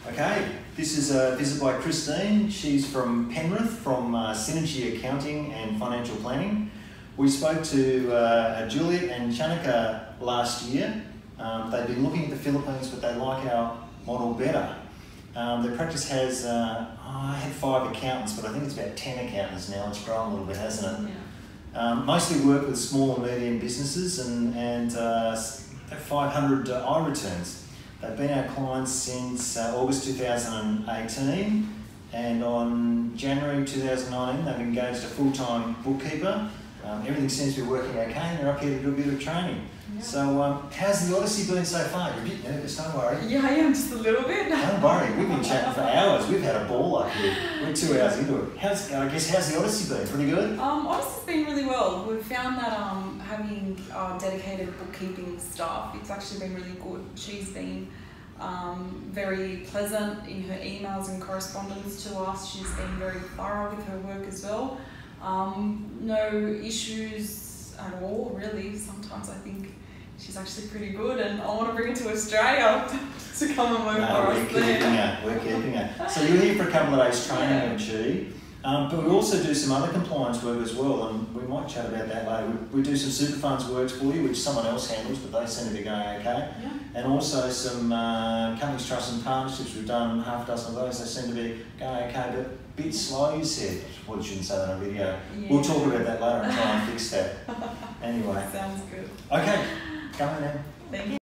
Okay, this is a visit by Christine. She's from Penrith, from Synergy Accounting and Financial Planning. We spoke to Juliet and Chanika last year. They've been looking at the Philippines, but they like our model better. Their practice has, I had 5 accountants, but I think it's about 10 accountants now. It's grown a little bit, hasn't it? Yeah. Mostly work with small and medium businesses and 500 I-returns. They've been our clients since August 2018, and on January 2019 they've engaged a full-time bookkeeper. Everything seems to be working okay, and they're up here to do a bit of training. Yeah. So how's the Odyssey been so far? You're a bit nervous, don't worry. Yeah, I am, just a little bit. Don't worry, we've been chatting for hours. We've had a ball up here. We're 2 hours into it. How's the Odyssey been? Pretty good? Odyssey's been really well. We've found that having dedicated bookkeeping staff, it's actually been really good. She's been very pleasant in her emails and correspondence to us. She's been very thorough with her work as well. No issues at all, really. Sometimes I think she's actually pretty good, and I want to bring her to Australia to come and work for us there. We're keeping her. So you're here for a couple of days training, aren't you? But we also do some other compliance work as well, and we might chat about that later. We do some super funds works for you, which someone else handles, but they seem to be going okay. Yeah. And also some companies, trusts and partnerships. We've done half a dozen of those. They seem to be going okay, but a bit slow, you said. Well, you shouldn't say that on a video. Yeah. We'll talk about that later and try and fix that. Anyway. Sounds good. Okay, come on now. Thank you.